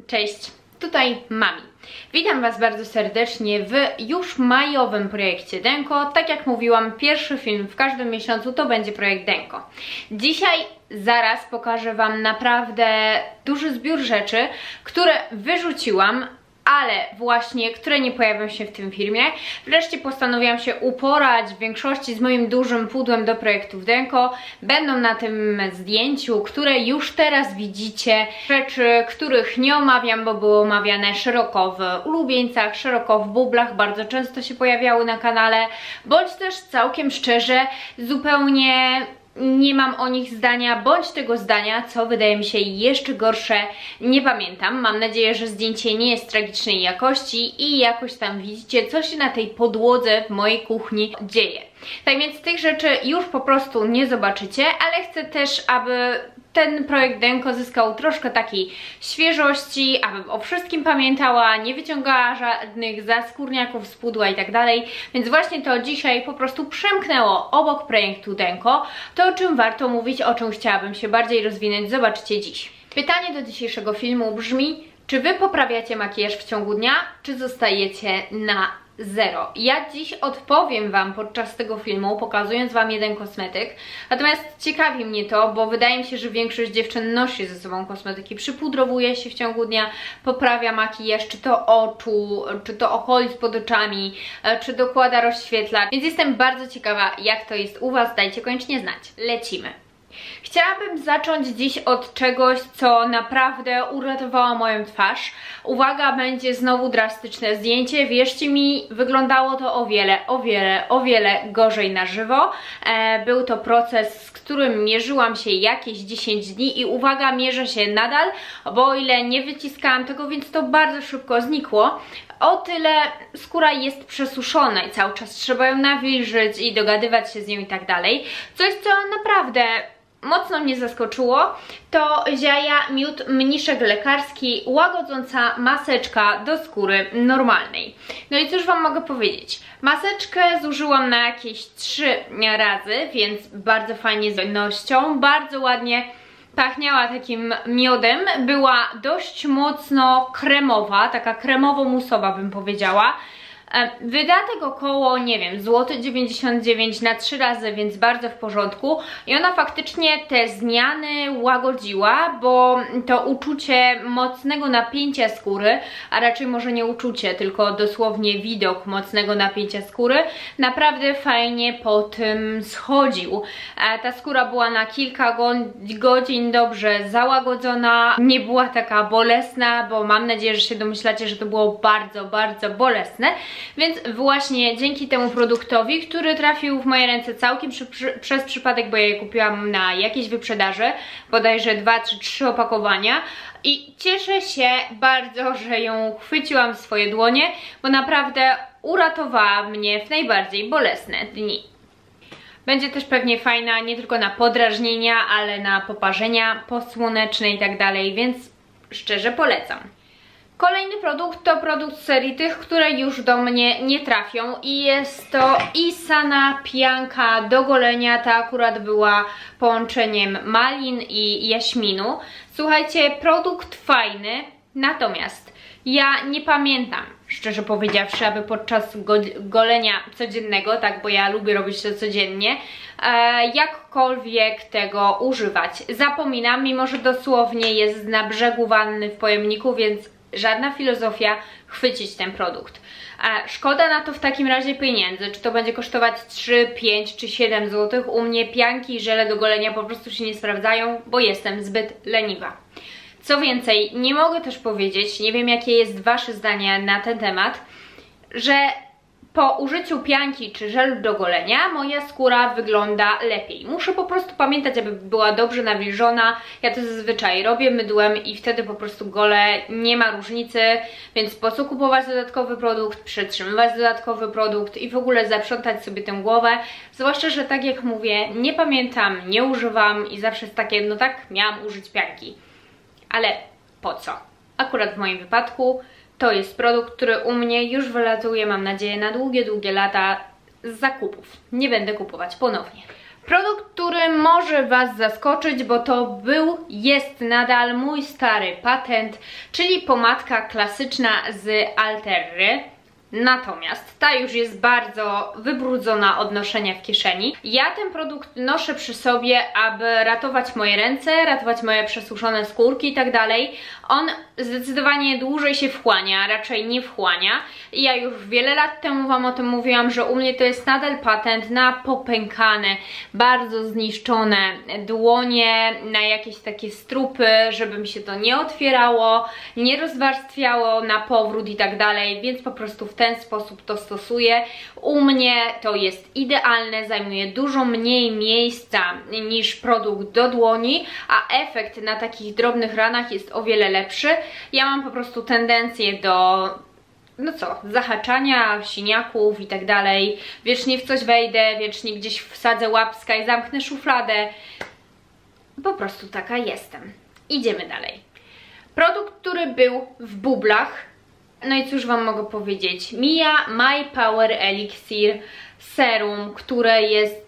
Cześć, tutaj Mami. Witam Was bardzo serdecznie w już majowym projekcie Denko. Tak jak mówiłam, pierwszy film w każdym miesiącu to będzie projekt Denko. Dzisiaj zaraz pokażę Wam naprawdę duży zbiór rzeczy, które wyrzuciłam, ale właśnie, które nie pojawią się w tym filmie. Wreszcie postanowiłam się uporać w większości z moim dużym pudłem do projektów Denko. Będą na tym zdjęciu, które już teraz widzicie, rzeczy, których nie omawiam, bo były omawiane szeroko w ulubieńcach, szeroko w bublach, bardzo często się pojawiały na kanale, bądź też całkiem szczerze, zupełnie nie mam o nich zdania, bądź tego zdania, co wydaje mi się jeszcze gorsze, nie pamiętam. Mam nadzieję, że zdjęcie nie jest tragicznej jakości i jakoś tam widzicie, co się na tej podłodze w mojej kuchni dzieje. Tak więc tych rzeczy już po prostu nie zobaczycie, ale chcę też, aby ten projekt Denko zyskał troszkę takiej świeżości, abym o wszystkim pamiętała, nie wyciągała żadnych zaskórniaków z pudła i tak dalej, więc właśnie to dzisiaj po prostu przemknęło obok projektu Denko. To, o czym warto mówić, o czym chciałabym się bardziej rozwinąć, zobaczycie dziś. Pytanie do dzisiejszego filmu brzmi: czy Wy poprawiacie makijaż w ciągu dnia, czy zostajecie na zero? Ja dziś odpowiem Wam podczas tego filmu, pokazując Wam jeden kosmetyk. Natomiast ciekawi mnie to, bo wydaje mi się, że większość dziewczyn nosi ze sobą kosmetyki, przypudrowuje się w ciągu dnia, poprawia makijaż, czy to oczu, czy to okolic pod oczami, czy dokłada rozświetlacz. Więc jestem bardzo ciekawa, jak to jest u Was. Dajcie koniecznie znać. Lecimy. Chciałabym zacząć dziś od czegoś, co naprawdę uratowało moją twarz. Uwaga, będzie znowu drastyczne zdjęcie. Wierzcie mi, wyglądało to o wiele gorzej na żywo. Był to proces, z którym mierzyłam się jakieś 10 dni i uwaga, mierzę się nadal, bo o ile nie wyciskałam tego, więc to bardzo szybko znikło. O tyle skóra jest przesuszona i cały czas trzeba ją nawilżyć i dogadywać się z nią i tak dalej. Coś, co naprawdę mocno mnie zaskoczyło, to Ziaja Miód Mniszek Lekarski, łagodząca maseczka do skóry normalnej. No i cóż Wam mogę powiedzieć? Maseczkę zużyłam na jakieś 3 razy, więc bardzo fajnie z jemnością, bardzo ładnie pachniała takim miodem, była dość mocno kremowa, taka kremowo-musowa bym powiedziała. Wydatek około, nie wiem, złoty 99 na 3 razy, więc bardzo w porządku. I ona faktycznie te zmiany łagodziła, bo to uczucie mocnego napięcia skóry, a raczej może nie uczucie, tylko dosłownie widok mocnego napięcia skóry, naprawdę fajnie po tym schodził. Ta skóra była na kilka godzin dobrze załagodzona, nie była taka bolesna, bo mam nadzieję, że się domyślacie, że to było bardzo bolesne. Więc właśnie dzięki temu produktowi, który trafił w moje ręce całkiem przez przypadek, bo ja je kupiłam na jakiejś wyprzedaży, bodajże 2 czy 3 opakowania, i cieszę się bardzo, że ją chwyciłam w swoje dłonie, bo naprawdę uratowała mnie w najbardziej bolesne dni. Będzie też pewnie fajna nie tylko na podrażnienia, ale na poparzenia posłoneczne i tak dalej, więc szczerze polecam. Kolejny produkt to produkt z serii tych, które już do mnie nie trafią, i jest to Isana pianka do golenia. Ta akurat była połączeniem malin i jaśminu. Słuchajcie, produkt fajny, natomiast ja nie pamiętam, szczerze powiedziawszy, aby podczas golenia codziennego, tak, bo ja lubię robić to codziennie, jakkolwiek tego używać. Zapominam, mimo że dosłownie jest na brzegu wanny w pojemniku, więc żadna filozofia chwycić ten produkt. Szkoda na to w takim razie pieniędzy, czy to będzie kosztować 3, 5 czy 7 zł. U mnie pianki i żele do golenia po prostu się nie sprawdzają, bo jestem zbyt leniwa. Co więcej, nie mogę też powiedzieć, nie wiem jakie jest Wasze zdanie na ten temat, że po użyciu pianki czy żelu do golenia moja skóra wygląda lepiej. Muszę po prostu pamiętać, aby była dobrze nawilżona. Ja to zazwyczaj robię mydłem i wtedy po prostu golę, nie ma różnicy, więc po co kupować dodatkowy produkt, przetrzymywać dodatkowy produkt i w ogóle zaprzątać sobie tę głowę. Zwłaszcza, że tak jak mówię, nie pamiętam, nie używam i zawsze jest takie, no tak, miałam użyć pianki. Ale po co? Akurat w moim wypadku to jest produkt, który u mnie już wylatuje, mam nadzieję, na długie lata z zakupów. Nie będę kupować ponownie. Produkt, który może Was zaskoczyć, bo to jest nadal mój stary patent, czyli pomadka klasyczna z Alterry. Natomiast ta już jest bardzo wybrudzona od noszenia w kieszeni. Ja ten produkt noszę przy sobie, aby ratować moje ręce, ratować moje przesuszone skórki i tak dalej. On zdecydowanie dłużej się wchłania, raczej nie wchłania. I ja już wiele lat temu Wam o tym mówiłam, że u mnie to jest nadal patent na popękane, bardzo zniszczone dłonie, na jakieś takie strupy, żeby mi się to nie otwierało, nie rozwarstwiało na powrót i tak dalej, więc po prostu w ten sposób to stosuję. U mnie to jest idealne, zajmuje dużo mniej miejsca niż produkt do dłoni, a efekt na takich drobnych ranach jest o wiele lepszy. Ja mam po prostu tendencję do zahaczania, siniaków i tak dalej. Wiecznie w coś wejdę, wiecznie gdzieś wsadzę łapska i zamknę szufladę. Po prostu taka jestem. Idziemy dalej. Produkt, który był w bublach. No i cóż Wam mogę powiedzieć? Mija My Power Elixir Serum, które jest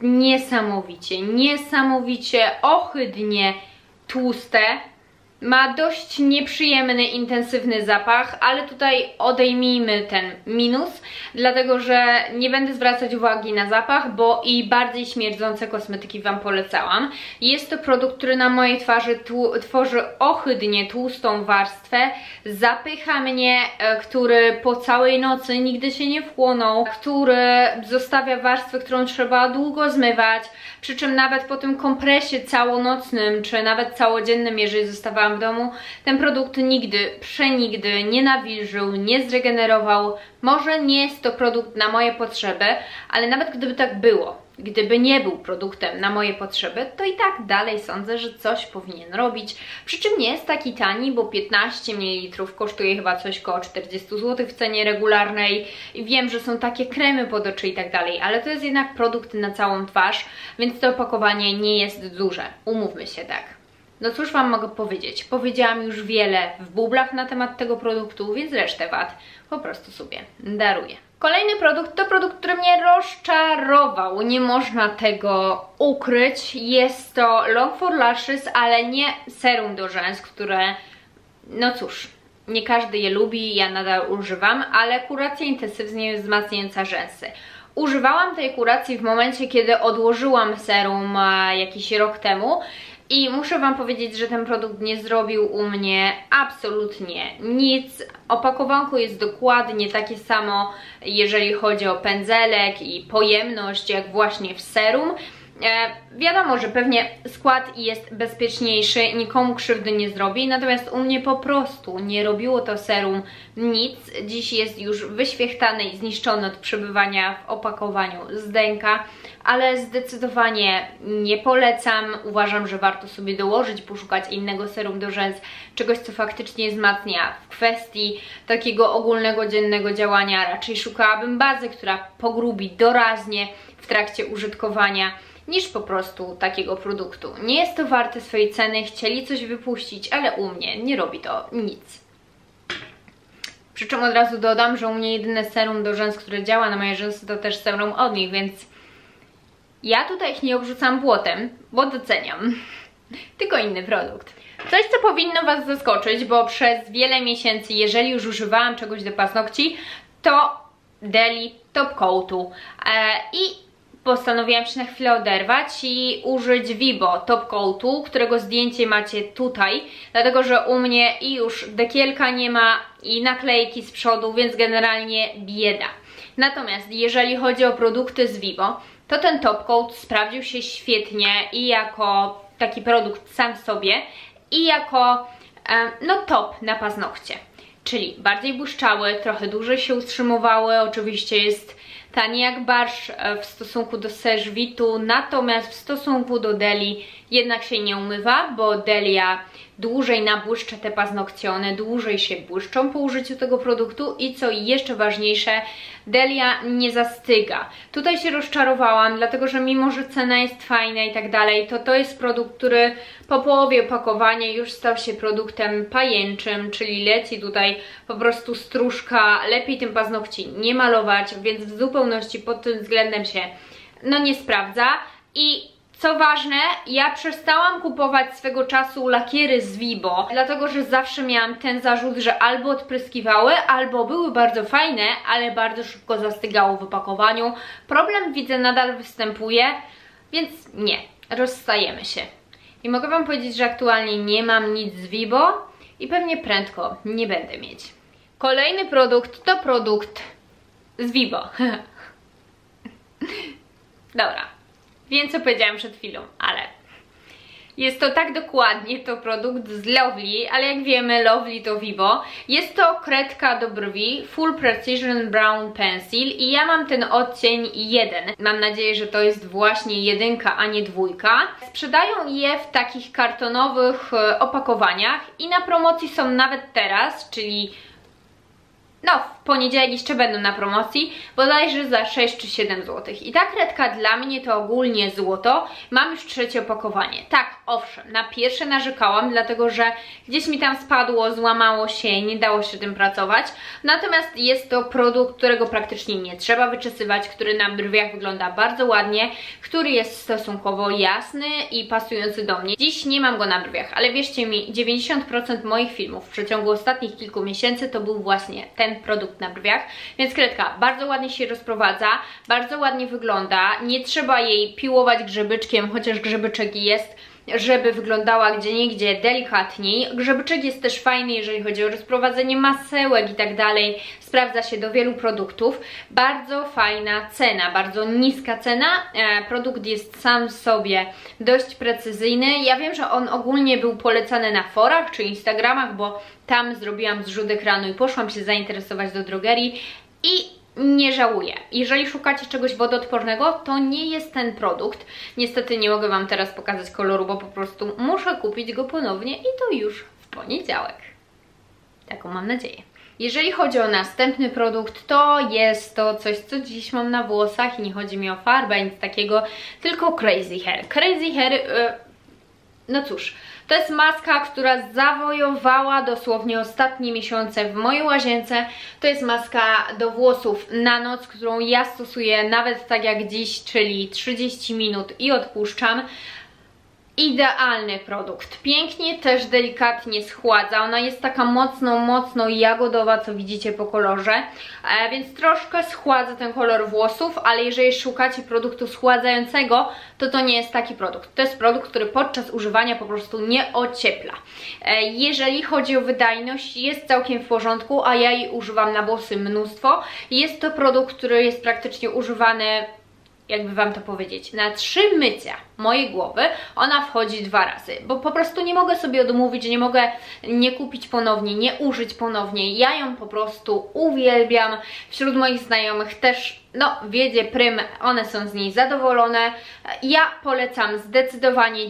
niesamowicie ohydnie tłuste. Ma dość nieprzyjemny, intensywny zapach, ale tutaj odejmijmy ten minus, dlatego że nie będę zwracać uwagi na zapach, bo i bardziej śmierdzące kosmetyki Wam polecałam. Jest to produkt, który na mojej twarzy tworzy ohydnie tłustą warstwę, zapycha mnie, który po całej nocy nigdy się nie wchłonął, który zostawia warstwę, którą trzeba długo zmywać, przy czym nawet po tym kompresie całonocnym, czy nawet całodziennym, jeżeli zostawałam w domu, ten produkt przenigdy nie nawilżył, nie zregenerował. Może nie jest to produkt na moje potrzeby, ale nawet gdyby tak było, gdyby nie był produktem na moje potrzeby, to i tak dalej sądzę, że coś powinien robić. Przy czym nie jest taki tani, bo 15 ml kosztuje chyba coś koło 40 zł w cenie regularnej. I wiem, że są takie kremy pod oczy i tak dalej, ale to jest jednak produkt na całą twarz, więc to opakowanie nie jest duże. Umówmy się tak. No cóż Wam mogę powiedzieć? Powiedziałam już wiele w bublach na temat tego produktu, więc resztę wad po prostu sobie daruję. Kolejny produkt to produkt, który mnie rozczarował, nie można tego ukryć. Jest to Long for Lashes, ale nie serum do rzęs, które, no cóż, nie każdy je lubi, ja nadal używam, ale kuracja intensywnie wzmacniająca rzęsy. Używałam tej kuracji w momencie, kiedy odłożyłam serum jakiś rok temu. I muszę Wam powiedzieć, że ten produkt nie zrobił u mnie absolutnie nic. Opakowanko jest dokładnie takie samo, jeżeli chodzi o pędzelek i pojemność, jak właśnie w serum. Wiadomo, że pewnie skład jest bezpieczniejszy, nikomu krzywdy nie zrobi, natomiast u mnie po prostu nie robiło to serum nic. Dziś jest już wyświechtany i zniszczony od przebywania w opakowaniu z denka, ale zdecydowanie nie polecam. Uważam, że warto sobie dołożyć, poszukać innego serum do rzęs, czegoś, co faktycznie wzmacnia. W kwestii takiego ogólnego, dziennego działania raczej szukałabym bazy, która pogrubi doraźnie w trakcie użytkowania, niż po prostu takiego produktu. Nie jest to warte swojej ceny, chcieli coś wypuścić, ale u mnie nie robi to nic. Przy czym od razu dodam, że u mnie jedyne serum do rzęs, które działa na moje rzęsy, to też serum od nich, więc ja tutaj ich nie obrzucam błotem, bo doceniam. Tylko inny produkt. Coś, co powinno Was zaskoczyć, bo przez wiele miesięcy, jeżeli już używałam czegoś do paznokci, to Deli Top Coatu. I postanowiłam się na chwilę oderwać i użyć Vibo Top Coatu, którego zdjęcie macie tutaj, dlatego że u mnie i już dekielka nie ma i naklejki z przodu, więc generalnie bieda. Natomiast jeżeli chodzi o produkty z Vibo, to ten Top Coat sprawdził się świetnie i jako taki produkt sam w sobie, i jako top na paznokcie. Czyli bardziej błyszczały, trochę dłużej się utrzymywały, oczywiście jest tani jak barsz w stosunku do Serge Vitu, natomiast w stosunku do Deli jednak się nie umywa, bo Delia dłużej nabłyszcza te paznokcie, one dłużej się błyszczą po użyciu tego produktu i co jeszcze ważniejsze, Delia nie zastyga. Tutaj się rozczarowałam, dlatego że mimo, że cena jest fajna i tak dalej, to jest produkt, który po połowie opakowania już stał się produktem pajęczym, czyli leci tutaj po prostu stróżka, lepiej tym paznokci nie malować, więc w zupełności pod tym względem się nie sprawdza. I Co ważne, ja przestałam kupować swego czasu lakiery z Vibo, dlatego że zawsze miałam ten zarzut, że albo odpryskiwały, albo były bardzo fajne, ale bardzo szybko zastygało w opakowaniu. Problem, widzę, nadal występuje, więc nie, rozstajemy się. I mogę wam powiedzieć, że aktualnie nie mam nic z Vibo i pewnie prędko nie będę mieć. Kolejny produkt to produkt z Vibo. Dobra, wiem co powiedziałam przed chwilą, ale jest to tak dokładnie to produkt z Lovely, ale jak wiemy Lovely to Vibo. Jest to kredka do brwi Full Precision Brown Pencil i ja mam ten odcień 1. Mam nadzieję, że to jest właśnie 1, a nie 2. Sprzedają je w takich kartonowych opakowaniach i na promocji są nawet teraz, czyli no, w poniedziałek jeszcze będą na promocji, bodajże za 6 czy 7 zł. I ta kredka dla mnie to ogólnie złoto. Mam już trzecie opakowanie. Tak, owszem, na pierwsze narzekałam, dlatego że gdzieś mi tam spadło, złamało się, nie dało się tym pracować. Natomiast jest to produkt, którego praktycznie nie trzeba wyczesywać, który na brwiach wygląda bardzo ładnie, który jest stosunkowo jasny i pasujący do mnie. Dziś nie mam go na brwiach, ale wierzcie mi, 90% moich filmów w przeciągu ostatnich kilku miesięcy to był właśnie ten produkt na brwiach, więc kredka bardzo ładnie się rozprowadza, bardzo ładnie wygląda, nie trzeba jej piłować grzebyczkiem, chociaż grzebyczek jest, żeby wyglądała gdzieniegdzie delikatniej. Grzebyczek jest też fajny, jeżeli chodzi o rozprowadzenie masełek i tak dalej, sprawdza się do wielu produktów. Bardzo fajna cena, bardzo niska cena, produkt jest sam w sobie dość precyzyjny. Ja wiem, że on ogólnie był polecany na forach czy Instagramach, bo tam zrobiłam zrzut ekranu i poszłam się zainteresować do drogerii i nie żałuję. Jeżeli szukacie czegoś wodoodpornego, to nie jest ten produkt. Niestety nie mogę wam teraz pokazać koloru, bo po prostu muszę kupić go ponownie i to już w poniedziałek. Taką mam nadzieję. Jeżeli chodzi o następny produkt, to jest to coś, co dziś mam na włosach i nie chodzi mi o farbę, nic takiego, tylko Crazy Hair. Crazy Hair, no cóż, to jest maska, która zawojowała dosłownie ostatnie miesiące w mojej łazience. To jest maska do włosów na noc, którą ja stosuję nawet tak jak dziś, czyli 30 minut i odpuszczam. Idealny produkt. Pięknie też delikatnie schładza. Ona jest taka mocno jagodowa, co widzicie po kolorze. Więc troszkę schładza ten kolor włosów, ale jeżeli szukacie produktu schładzającego, to nie jest taki produkt. To jest produkt, który podczas używania po prostu nie ociepla. Jeżeli chodzi o wydajność, jest całkiem w porządku, a ja jej używam na włosy mnóstwo. Jest to produkt, który jest praktycznie używany, jakby wam to powiedzieć, na 3 mycia mojej głowy ona wchodzi 2 razy, bo po prostu nie mogę sobie odmówić, nie mogę nie kupić ponownie, nie użyć ponownie. Ja ją po prostu uwielbiam. Wśród moich znajomych też, no, wiedzie prym, one są z niej zadowolone. Ja polecam zdecydowanie.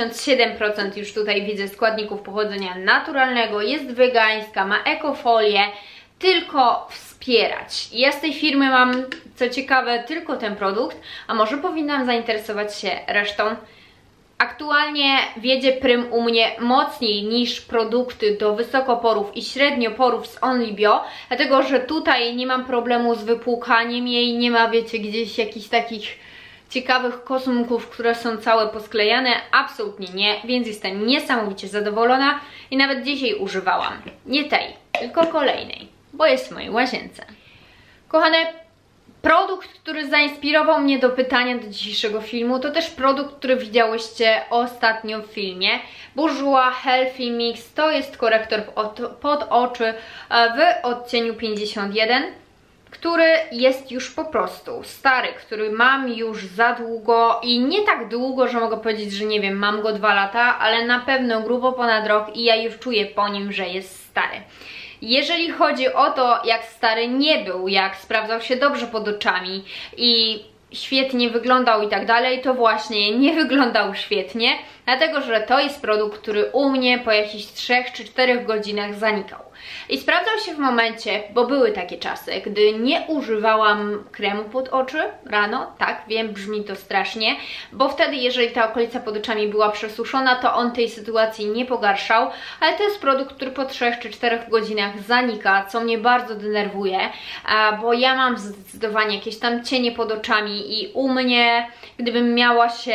97% już tutaj widzę składników pochodzenia naturalnego, jest wegańska, ma ekofolię. Tylko wspierać. Ja z tej firmy mam, co ciekawe, tylko ten produkt, a może powinnam zainteresować się resztą. Aktualnie wiedzie prym u mnie mocniej niż produkty do wysokoporów i średnioporów z Only Bio, dlatego że tutaj nie mam problemu z wypłukaniem jej, nie ma, wiecie, gdzieś jakichś takich ciekawych kosmków, które są całe posklejane, absolutnie nie, więc jestem niesamowicie zadowolona i nawet dzisiaj używałam, nie tej, tylko kolejnej, bo jest w mojej łazience. Kochane, produkt, który zainspirował mnie do pytania do dzisiejszego filmu, to też produkt, który widziałyście ostatnio w filmie. Bourjois Healthy Mix to jest korektor pod oczy w odcieniu 51, który jest już po prostu stary, który mam już za długo i nie tak długo, że mogę powiedzieć, że nie wiem, mam go 2 lata, ale na pewno grubo ponad rok i ja już czuję po nim, że jest stary. Jeżeli chodzi o to, jak stary nie był, jak sprawdzał się dobrze pod oczami i świetnie wyglądał i tak dalej, to właśnie nie wyglądał świetnie, dlatego że to jest produkt, który u mnie po jakichś 3 czy 4 godzinach zanikał. I sprawdzał się w momencie, bo były takie czasy, gdy nie używałam kremu pod oczy rano, tak, wiem, brzmi to strasznie, bo wtedy, jeżeli ta okolica pod oczami była przesuszona, to on tej sytuacji nie pogarszał, ale to jest produkt, który po 3 czy 4 godzinach zanika, co mnie bardzo denerwuje, bo ja mam zdecydowanie jakieś tam cienie pod oczami i u mnie, gdybym miała się,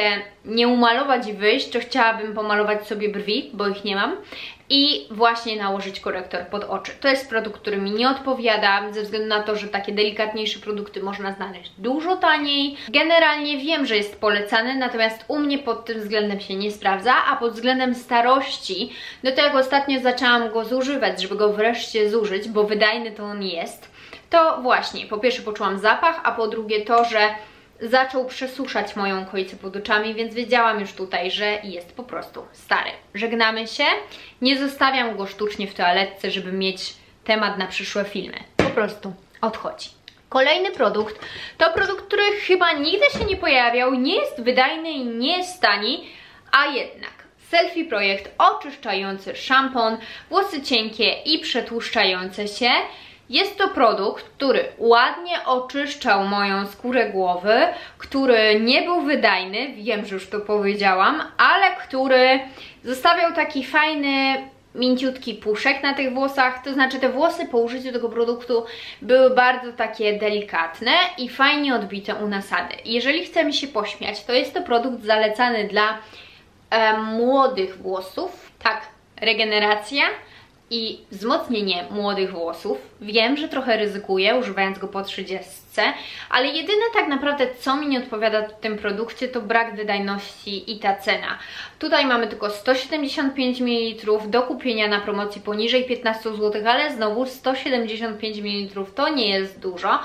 nie umalować i wyjść, to chciałabym pomalować sobie brwi, bo ich nie mam. I właśnie nałożyć korektor pod oczy. To jest produkt, który mi nie odpowiada, ze względu na to, że takie delikatniejsze produkty można znaleźć dużo taniej. Generalnie wiem, że jest polecany, natomiast u mnie pod tym względem się nie sprawdza, a pod względem starości, no to jak ostatnio zaczęłam go zużywać, żeby go wreszcie zużyć, bo wydajny to on jest, to właśnie, po pierwsze poczułam zapach, a po drugie to, że zaczął przesuszać moją okolicę pod oczami, więc wiedziałam już tutaj, że jest po prostu stary. Żegnamy się, nie zostawiam go sztucznie w toaletce, żeby mieć temat na przyszłe filmy. Po prostu odchodzi. Kolejny produkt to produkt, który chyba nigdy się nie pojawiał, nie jest wydajny i nie jest tani, a jednak Selfie Projekt oczyszczający szampon, włosy cienkie i przetłuszczające się. Jest to produkt, który ładnie oczyszczał moją skórę głowy, który nie był wydajny, wiem, że już to powiedziałam, ale który zostawiał taki fajny, mięciutki puszek na tych włosach, to znaczy te włosy po użyciu tego produktu były bardzo takie delikatne i fajnie odbite u nasady. Jeżeli chcemy się pośmiać, to jest to produkt zalecany dla młodych włosów, tak, regeneracja i wzmocnienie młodych włosów. Wiem, że trochę ryzykuję, używając go po 30, ale jedyne tak naprawdę, co mi nie odpowiada w tym produkcie, to brak wydajności i ta cena. Tutaj mamy tylko 175 ml do kupienia na promocji poniżej 15 zł, ale znowu 175 ml to nie jest dużo.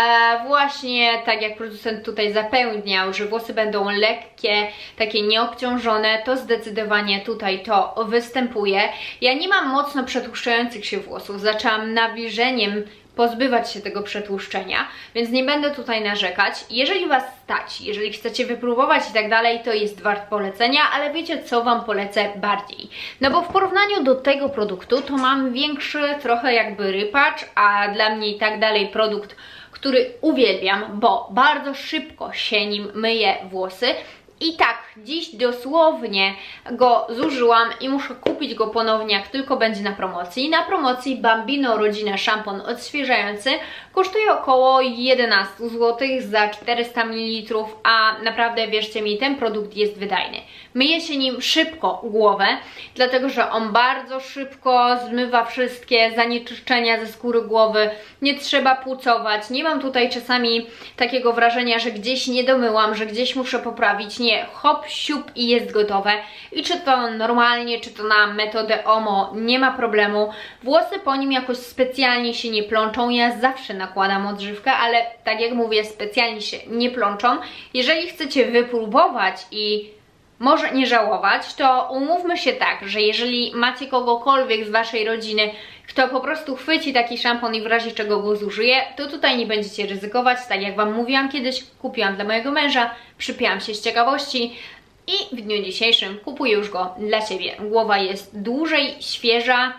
Właśnie tak jak producent tutaj zapewniał, że włosy będą lekkie, takie nieobciążone, to zdecydowanie tutaj to występuje. Ja nie mam mocno przetłuszczających się włosów, zaczęłam nawilżeniem pozbywać się tego przetłuszczenia, więc nie będę tutaj narzekać. Jeżeli Was stać, jeżeli chcecie wypróbować i tak dalej, to jest wart polecenia, ale wiecie, co Wam polecę bardziej. No bo w porównaniu do tego produktu, to mam większy trochę jakby rypacz, a dla mnie i tak dalej produkt, który uwielbiam, bo bardzo szybko się nim myje włosy. I tak, dziś dosłownie go zużyłam i muszę kupić go ponownie, jak tylko będzie na promocji. Na promocji Bambino Rodzina szampon odświeżający kosztuje około 11 zł za 400 ml, a naprawdę wierzcie mi, ten produkt jest wydajny. Myję się nim szybko głowę, dlatego że on bardzo szybko zmywa wszystkie zanieczyszczenia ze skóry głowy, nie trzeba płucować, nie mam tutaj czasami takiego wrażenia, że gdzieś nie domyłam, że gdzieś muszę poprawić, nie, hop, siup i jest gotowe. I czy to normalnie, czy to na metodę OMO, nie ma problemu. Włosy po nim jakoś specjalnie się nie plączą, ja zawsze nakładam odżywkę, ale tak jak mówię, specjalnie się nie plączą. Jeżeli chcecie wypróbować i może nie żałować, to umówmy się tak, że jeżeli macie kogokolwiek z Waszej rodziny, kto po prostu chwyci taki szampon i w razie czego go zużyje, to tutaj nie będziecie ryzykować. Tak jak Wam mówiłam kiedyś, kupiłam dla mojego męża, przypięłam się z ciekawości i w dniu dzisiejszym kupuję już go dla siebie. Głowa jest dłużej świeża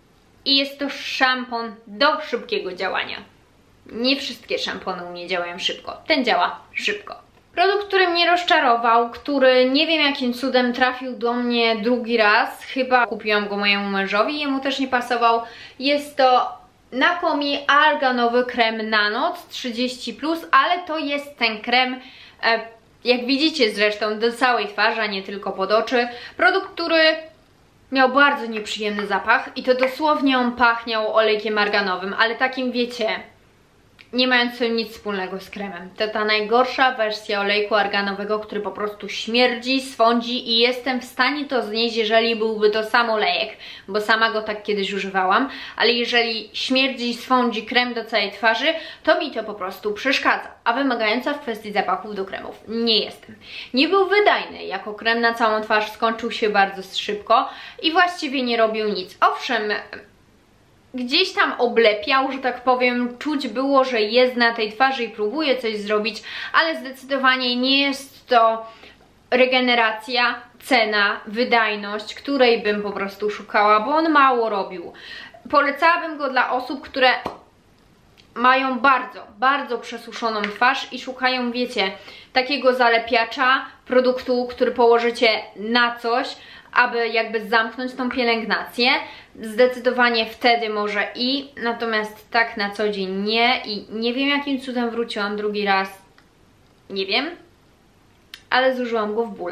i jest to szampon do szybkiego działania. Nie wszystkie szampony u mnie działają szybko, ten działa szybko. Produkt, który mnie rozczarował, który nie wiem jakim cudem trafił do mnie drugi raz, chyba kupiłam go mojemu mężowi, jemu też nie pasował, jest to Nakomi arganowy krem na noc 30+, ale to jest ten krem, jak widzicie zresztą, do całej twarzy, a nie tylko pod oczy. Produkt, który miał bardzo nieprzyjemny zapach i to dosłownie on pachniał olejkiem arganowym, ale takim wiecie, nie mającym nic wspólnego z kremem. To ta najgorsza wersja olejku arganowego, który po prostu śmierdzi, swądzi i jestem w stanie to znieść, jeżeli byłby to sam olejek, bo sama go tak kiedyś używałam, ale jeżeli śmierdzi, swądzi krem do całej twarzy, to mi to po prostu przeszkadza, a wymagająca w kwestii zapachów do kremów nie jestem. Nie był wydajny, jako krem na całą twarz skończył się bardzo szybko i właściwie nie robił nic. Owszem, gdzieś tam oblepiał, że tak powiem, czuć było, że jest na tej twarzy i próbuje coś zrobić, ale zdecydowanie nie jest to regeneracja, cena, wydajność, której bym po prostu szukała, bo on mało robił. Polecałabym go dla osób, które mają bardzo przesuszoną twarz i szukają, wiecie, takiego zalepiacza, produktu, który położycie na coś, aby jakby zamknąć tą pielęgnację. Zdecydowanie wtedy może natomiast tak na co dzień nie i nie wiem jakim cudem wróciłam drugi raz, nie wiem, ale zużyłam go w bólach.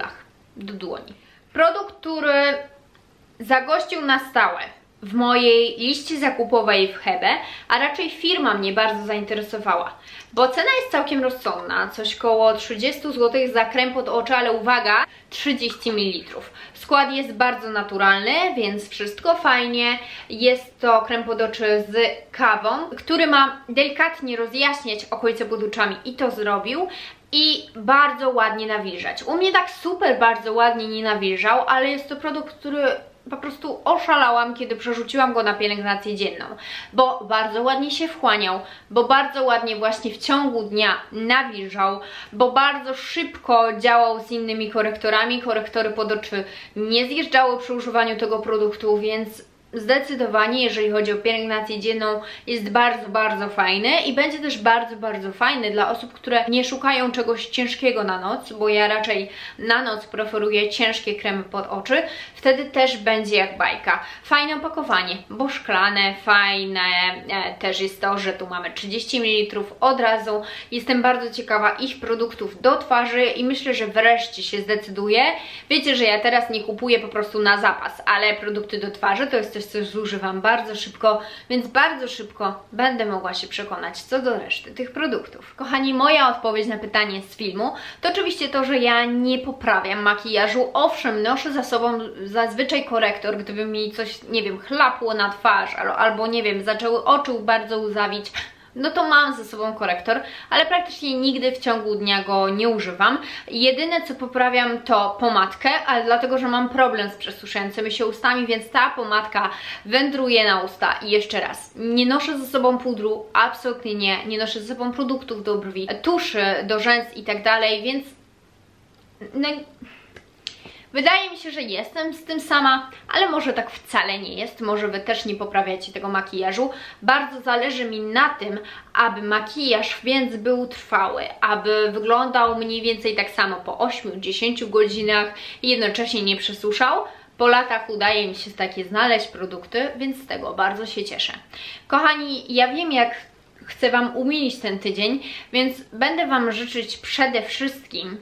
do dłoni. Produkt, który zagościł na stałe w mojej liście zakupowej w Hebe, a raczej firma mnie bardzo zainteresowała, bo cena jest całkiem rozsądna, coś koło 30 zł za krem pod oczy, ale uwaga, 30 ml. Skład jest bardzo naturalny, więc wszystko fajnie. Jest to krem pod oczy z kawą, który ma delikatnie rozjaśniać okolice pod oczami i to zrobił. I bardzo ładnie nawilżać. U mnie tak super bardzo ładnie nie nawilżał, ale jest to produkt, który po prostu oszalałam, kiedy przerzuciłam go na pielęgnację dzienną, bo bardzo ładnie się wchłaniał, bo bardzo ładnie właśnie w ciągu dnia nawilżał, bo bardzo szybko działał z innymi korektorami. Korektory pod oczy nie zjeżdżały przy używaniu tego produktu, więc zdecydowanie, jeżeli chodzi o pielęgnację dzienną, jest bardzo, bardzo fajny i będzie też bardzo, bardzo fajny dla osób, które nie szukają czegoś ciężkiego na noc, bo ja raczej na noc preferuję ciężkie kremy pod oczy. Wtedy też będzie jak bajka. Fajne opakowanie, bo szklane, fajne. Też jest to, że tu mamy 30 ml od razu. Jestem bardzo ciekawa ich produktów do twarzy i myślę, że wreszcie się zdecyduję. Wiecie, że ja teraz nie kupuję po prostu na zapas, ale produkty do twarzy to jest coś, co zużywam bardzo szybko, więc bardzo szybko będę mogła się przekonać co do reszty tych produktów. Kochani, moja odpowiedź na pytanie z filmu to oczywiście to, że ja nie poprawiam makijażu. Owszem, noszę za sobą zazwyczaj korektor, gdyby mi coś, nie wiem, chlapło na twarz albo nie wiem, zaczęły oczy bardzo łzawić, no to mam ze sobą korektor, ale praktycznie nigdy w ciągu dnia go nie używam. Jedyne co poprawiam to pomadkę, ale dlatego, że mam problem z przesuszającymi się ustami, więc ta pomadka wędruje na usta. I jeszcze raz, nie noszę ze sobą pudru, absolutnie nie, nie noszę ze sobą produktów do brwi, tuszy do rzęs i tak dalej, więc no, wydaje mi się, że jestem z tym sama, ale może tak wcale nie jest, może Wy też nie poprawiacie tego makijażu. Bardzo zależy mi na tym, aby makijaż więc był trwały, aby wyglądał mniej więcej tak samo po 8-10 godzinach i jednocześnie nie przesuszał. Po latach udaje mi się takie znaleźć produkty, więc z tego bardzo się cieszę. Kochani, ja wiem, jak chcę Wam umilić ten tydzień, więc będę Wam życzyć przede wszystkim,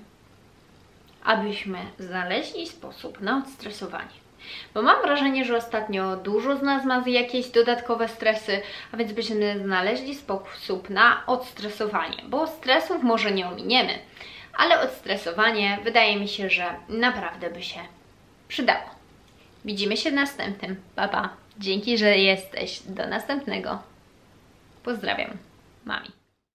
abyśmy znaleźli sposób na odstresowanie. Bo mam wrażenie, że ostatnio dużo z nas ma jakieś dodatkowe stresy, a więc byśmy znaleźli sposób na odstresowanie, bo stresów może nie ominiemy, ale odstresowanie wydaje mi się, że naprawdę by się przydało. Widzimy się w następnym. Pa, pa. Dzięki, że jesteś. Do następnego. Pozdrawiam. Mami.